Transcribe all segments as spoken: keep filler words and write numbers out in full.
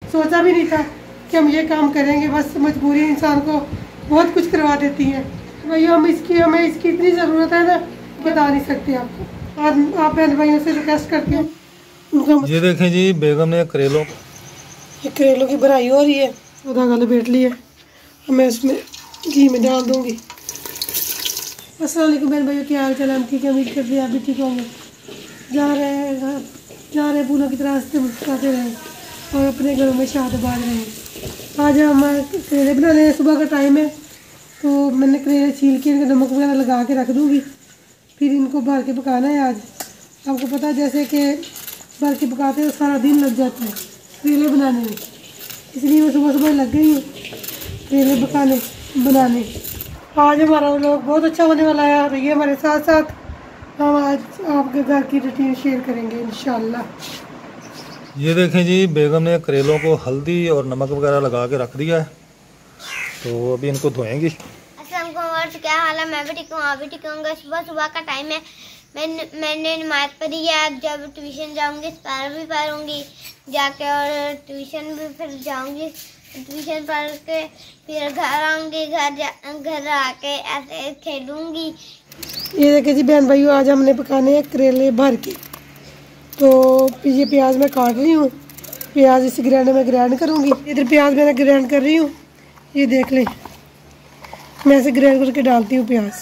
सोचा भी नहीं था कि हम ये काम करेंगे, बस मजबूरी इंसान को बहुत कुछ करवा देती है। भाई हम इसकी हमें इसकी इतनी ज़रूरत है ना, बता नहीं सकते आपको। आज आप बहन भाइयों से रिक्वेस्ट करती हूँ उनका। ये देखें जी, बेगम ने करेलों ये करेलों की भराई हो रही है, आधा गल बैठ ली है, मैं उसमें घी में डाल दूँगी। अस्सलाम वालेकुम बहन भाइयों, क्या हाल चाल? हम ठीक है, उम्मीद करते हैं आप भी ठीक होंगे। जा रहे हैं जा रहे हैं फूलों की तरह रास्ते मुस्कुराते रहें और अपने घरों में शाद बाज रहे हैं। आज हम करेले बना रहे हैं, सुबह का टाइम है तो मैंने करेले छील के इनको नमक वगैरह लगा के रख दूँगी, फिर इनको भर के पकाना है। आज आपको पता है जैसे कि भर के पकाते हैं सारा दिन लग जाता है करेले बनाने में, इसलिए मैं सुबह सुबह लग गई हूँ करेले पकाने बनाने। आज हमारा व्लॉग बहुत अच्छा होने वाला है, रहिए हमारे साथ साथ। हम आज आपके घर की रूटीन शेयर करेंगे इंशाल्लाह। ये देखें जी, बेगम ने करेलों को हल्दी और नमक वगैरह लगा के रख दिया है, तो अभी इनको धोएंगी। अस्सलाम वालेकुम, क्या हाल है? मैं भी ठीक हूँ, आप भी ठीक होंगे। सुबह सुबह का टाइम है, मैंने मैंने नमाज पढ़ी है। जब ट्यूशन जाऊँगी पैर भी पढ़ूँगी जाके, और ट्यूशन भी फिर जाऊँगी, ट्यूशन पढ़ के फिर घर आऊँगी, घर घर आके ऐसे खेलूँगी। ये देखिए जी बहन भाइयों, आज हमने पकाने हैं करेले भर के। तो ये प्याज मैं काट रही हूँ, प्याज इस ग्राइंडर में ग्राइंड करूँगी। इधर प्याज मैंने ग्राइंड कर रही हूँ, ये देख लें, मैं ऐसे ग्राइंड करके डालती हूँ प्याज।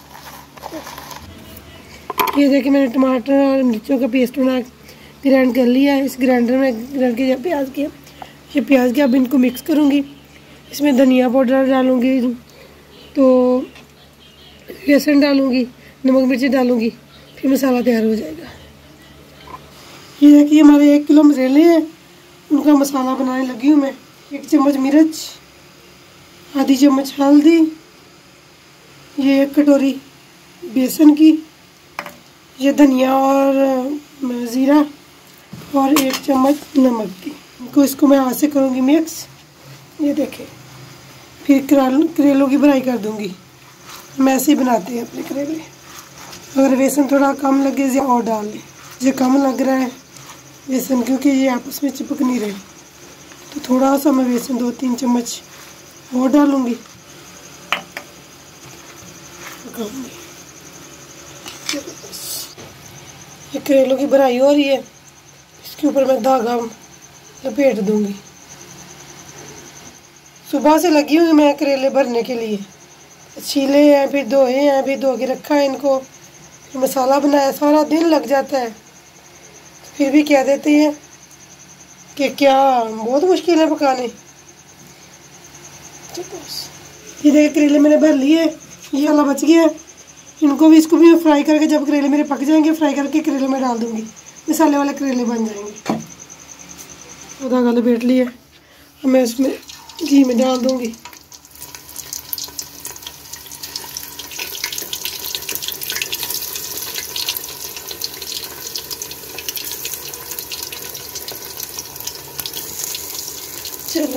ये देखिए मैंने टमाटर और मिर्चों का पेस्ट बना ग्राइंड कर लिया है, इस ग्राइंडर में ग्राइंड किया प्याज के। ये प्याज के अब इनको मिक्स करूँगी, इसमें धनिया पाउडर डालूँगी, तो लहसुन डालूँगी, नमक मिर्ची डालूँगी, फिर मसाला तैयार हो जाएगा। ये देखिए हमारे एक किलो मसाले हैं, उनका मसाला बनाने लगी हूँ मैं। एक चम्मच मिर्च, आधी चम्मच हल्दी, ये एक कटोरी बेसन की, ये धनिया और ज़ीरा, और एक चम्मच नमक की। इनको इसको मैं हाथ से करूँगी मिक्स। ये देखें, फिर करेलों की भराई कर दूँगी। हम ऐसे ही बनाते हैं अपने करेले। अगर बेसन थोड़ा कम लगे या और डाल लें, ये कम लग रहा है बेसन क्योंकि ये आपस में चिपक नहीं रहे, तो थोड़ा सा मैं बेसन दो तीन चम्मच और डालूँगी। ये करेलों की भराई हो रही है, इसके ऊपर मैं धागा लपेट दूँगी। सुबह से लगी हुई मैं करेले भरने के लिए, छीले हैं, फिर धोए हैं, फिर धो के रखा है इनको, फिर मसाला बनाया, सारा दिन लग जाता है। फिर भी कह देते हैं कि क्या बहुत मुश्किल है पकाने। ये देखिए करेले मैंने भर लिए, ये वाला बच गया है, इनको भी इसको भी मैं फ्राई करके, जब करेले मेरे पक जाएंगे फ्राई करके करेले में डाल दूँगी, मसाले वाले करेले बन जाएंगे। आधा गल बैठ ली है, मैं उसमें घी में डाल दूँगी। चलो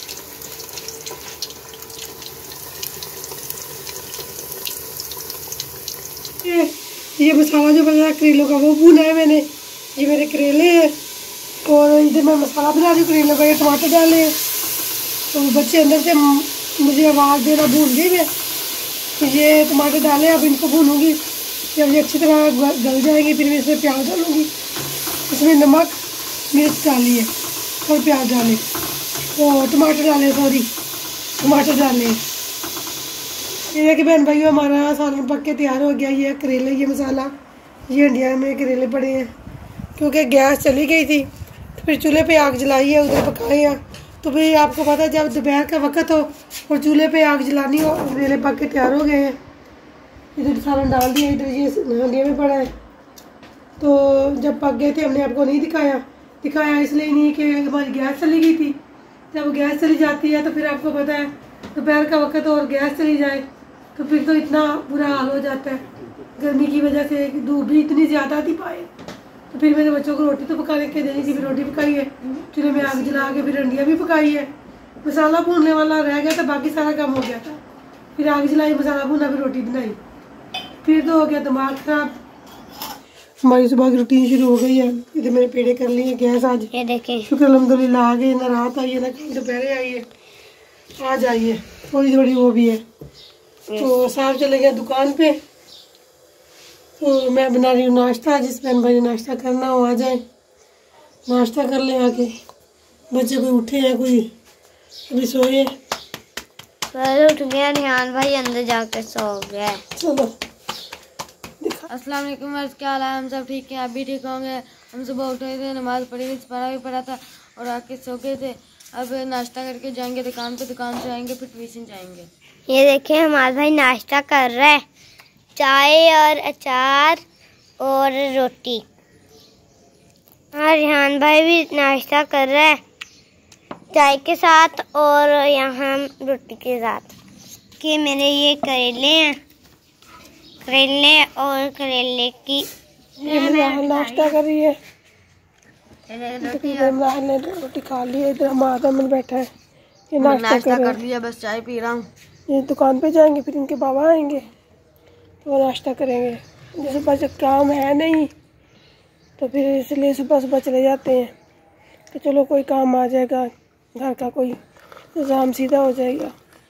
ये ये मसाला जो बना करेलों का वो भुना है मैंने। ये मेरे करेले हैं और इधर मैं मसाला बना रही हूँ करेलों का। ये टमाटर डाले हैं, तो बच्चे अंदर से मुझे आवाज़ देना भूल गई मैं। तो ये टमाटर डाले, अब इनको भूनूंगी, जब ये अच्छी तरह गल जाएंगे फिर मैं इसमें प्याज डालूँगी। इसमें नमक मिर्च डाली है और प्याज डाले, तो टमाटर डाले, सॉरी टमाटर डाले। ये है कि बहन भाइयों हमारा सालन पक के तैयार हो गया। ये करेले, ये मसाला, ये हंडिया में करेले पड़े हैं क्योंकि गैस चली गई थी, तो फिर चूल्हे पे आग जलाई है, उधर पकाए हैं। तो भाई आपको पता है जब दोपहर का वक्त हो और चूल्हे पे आग जलानी हो, करेले पक के तैयार हो गए हैं। इधर सालन डाल दिया, इधर ये हंडिया में पड़ा है। तो जब पक गए थे हमने आपको नहीं दिखाया, दिखाया इसलिए नहीं कि हमारी गैस चली गई थी। जब गैस चली जाती है तो फिर आपको पता है दोपहर का वक्त और गैस चली जाए तो फिर तो इतना बुरा हाल हो जाता है। गर्मी की वजह से धूप भी इतनी ज़्यादा थी पाए, तो फिर मेरे बच्चों को रोटी तो पकाने के देनी थी, फिर रोटी पकाई है, चूल्हे में आग जला के फिर अंडिया भी पकाई है। मसाला भूनने वाला रह गया था, बाकी सारा काम हो गया था। फिर आग जलाई, मसाला भूना, फिर रोटी बनाई, फिर तो हो गया दिमाग खराब। हमारी सुबह की रूटीन शुरू हो गई है। इधर मैंने पेड़े कर लिए गैस आज, ये देखें, शुक्र अल्हम्दुलिल्लाह आ गई, ना रात आई है ना कल दोपहर आई है, आज आई है, थोड़ी थोड़ी वो भी है। तो साहब चले गए दुकान पे, तो मैं बना रही हूँ नाश्ता। जिस बहन भाई ने नाश्ता करना हो आ जाए, नाश्ता कर लें आके। बच्चे कोई उठे हैं, कोई अभी सोए। पहले उठ गया निहान भाई, अंदर जाकर सो गया। चलो अस्सलाम वालेकुम, अर्ज़ क्या हाल है? हम सब ठीक हैं, आप भी ठीक होंगे। हम सुबह उठे थे, नमाज़ पढ़ी थी, पढ़ा भी पढ़ा था और आके सो गए थे। अब नाश्ता करके जाएंगे दुकान पे, दुकान से आएंगे फिर ट्यूशन जाएंगे। ये देखें हमारा भाई नाश्ता कर रहा है, चाय और अचार और रोटी। और रिहान भाई भी नाश्ता कर रहा है चाय के साथ और यहाँ रोटी के साथ। कि मेरे ये करेले हैं, करेले और करेले की इमरान नाश्ता कर रही है। इमरान ने रोटी खा ली है, इधर हमारा मन बैठा है, ये नाश्ता कर, कर लिया, बस चाय पी रहा हूँ। ये दुकान पे जाएंगे, फिर इनके बाबा आएंगे तो नाश्ता करेंगे। जैसे सुबह काम है नहीं तो फिर इसलिए सुबह सुबह चले जाते हैं कि चलो कोई काम आ जाएगा, घर का कोई इंतजाम सीधा हो जाएगा।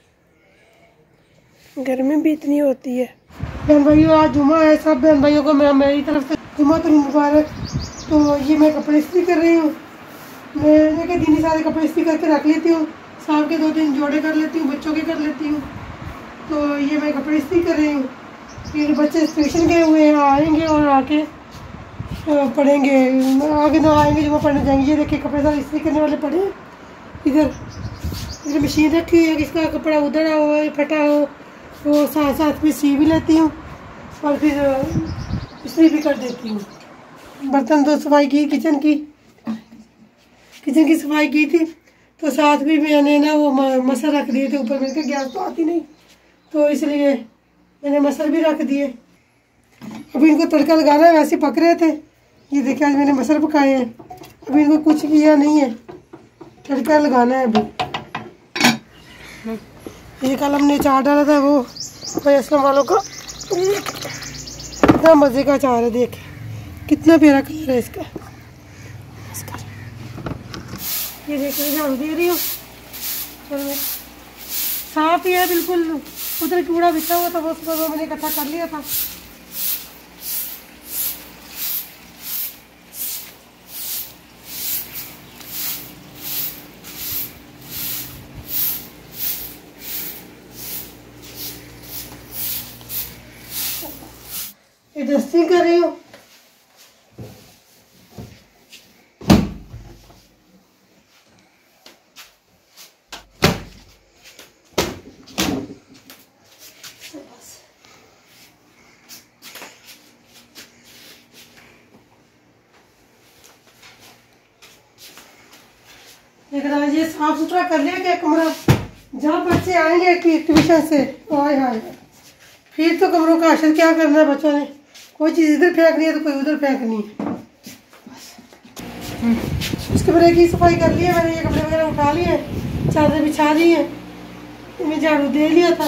गर्मी भी इतनी होती है। बहन भाइयों आज जुमा है, सब बहन भाइयों को मैं मेरी तरफ से जुमा तो मुबारक। तो ये मैं कपड़े इस्त्री कर रही हूँ। मैं के दिन ही सारे कपड़े इस्त्री करके रख लेती हूँ, शाम के दो तीन जोड़े कर लेती हूँ, बच्चों के कर लेती हूँ। तो ये मैं कपड़े इस्त्री कर रही हूँ। फिर बच्चे ट्यूशन गए हुए हैं, आएंगे और आके पढ़ेंगे, आगे ना आएंगे जुमा पढ़ने जाएंगे। ये देखिए कपड़े सारे इस्त्री करने वाले पड़े हैं। इधर इधर मशीन रखी हुई है, किसका कपड़ा उधड़ा हो फटा हो वो साथ साथ में सी भी लेती हूँ और फिर इस्त्री भी कर देती हूँ। बर्तन तो सफाई की, किचन की किचन की सफाई की थी, तो साथ भी मैंने ना वो मसर रख दिए थे ऊपर, मेरे के गैस तो आती नहीं, तो इसलिए मैंने मसर भी रख दिए। अभी इनको तड़का लगाना है, वैसे पक रहे थे। ये देखिए आज मैंने मसर पकाए हैं, अभी इनको कुछ किया नहीं है, तड़का लगाना है अभी। ये कल हमने अचार डाला था वो भाई असलम वालों का, कितना मज़े का अचार है, देख कितना प्यारा कलर है इसका। इसका ये देख रहे झाड़ू दे रही हूँ, चलो साफ ही है बिल्कुल। उधर कूड़ा बिछा हुआ था वो सुबह मैंने इकट्ठा कर लिया था। ये डस्टिंग कर रही हूँ। लेकिन आज ये साफ सुथरा कर लिया क्या कमरा, जहाँ बच्चे आएंगे ट्यूशन से आए हाय फिर तो कमरों का अशर क्या करना है। बच्चों ने कोई चीज़ इधर फेंकनी है तो कोई उधर फेंकनी है। उसके बाद की सफाई कर ली है मैंने, ये कपड़े वगैरह उठा लिए, चादर बिछा ली है, मैं झाड़ू दे लिया था।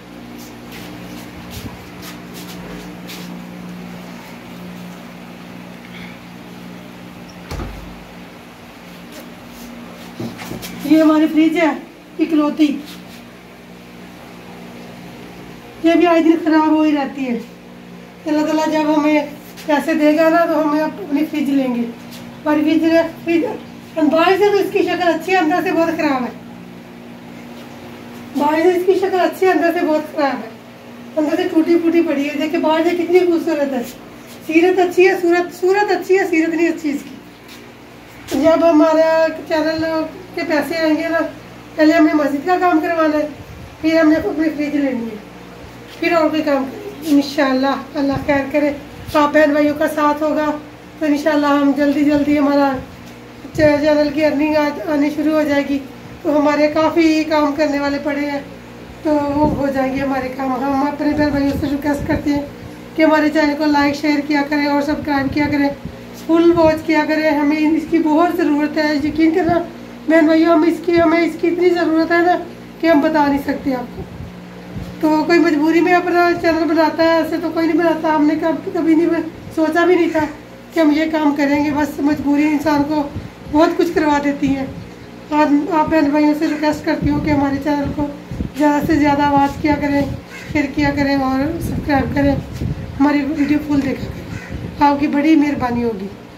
ये हमारी फ्रिज है इकलौती, ये भी आए दिन खराब हो ही रहती है। अल्लाह ताला जब हमें पैसे देगा ना तो हमें अपनी फ्रिज लेंगे। पर फ्रिज फ्रिज बाहर से तो इसकी शक्ल अच्छी है, अंदर से बहुत खराब है। बाहर से इसकी शक्ल अच्छी है, अंदर से बहुत खराब है, अंदर से टूटी फूटी पड़ी है। देखिए बाहर से कितनी खूबसूरत है, सीरत अच्छी है, सूरत सूरत अच्छी है, सीरत नहीं अच्छी इसकी। जब हमारा चैनल के पैसे आएंगे ना, पहले हमने मस्जिद का काम करवाना है, फिर हमने अपनी फ्रिज लेनी है, फिर और कोई काम करेंगे इंशाल्लाह। अल्लाह खैर करे, आप बहन भाइयों का साथ होगा तो इंशाल्लाह हम जल्दी जल्दी हमारा चैनल की अर्निंग आनी शुरू हो जाएगी। तो हमारे काफ़ी काम करने वाले पड़े हैं, तो वो हो जाएंगे हमारे काम। हम अपने बहन भाइयों से रिक्वेस्ट करते हैं कि हमारे चैनल को लाइक शेयर किया करें और सब्सक्राइब किया करें, फुल वॉच किया करें। हमें इसकी बहुत ज़रूरत है, यकीन करना बहन भाइयों, हम इसकी हमें इसकी इतनी ज़रूरत है ना कि हम बता नहीं सकते आपको। तो कोई मजबूरी में अपना चैनल बनाता है, ऐसे तो कोई नहीं बनाता। हमने कब कभी नहीं सोचा भी नहीं था कि हम ये काम करेंगे, बस मजबूरी इंसान को बहुत कुछ करवा देती है। आज आप बहन भाइयों से रिक्वेस्ट करती हूँ कि हमारे चैनल को ज़्यादा से ज़्यादा आवाज़ किया करें, शेयर किया करें और सब्सक्राइब करें, हमारी वीडियो फुल देखा करें, आपकी बड़ी मेहरबानी होगी।